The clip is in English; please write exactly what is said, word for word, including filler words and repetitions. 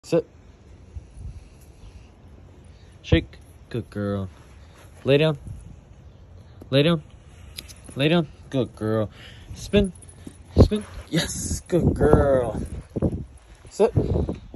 Sit. Shake. Good girl. Lay down. Lay down. Lay down. Good girl. Spin. Spin. Yes. Good girl. Sit.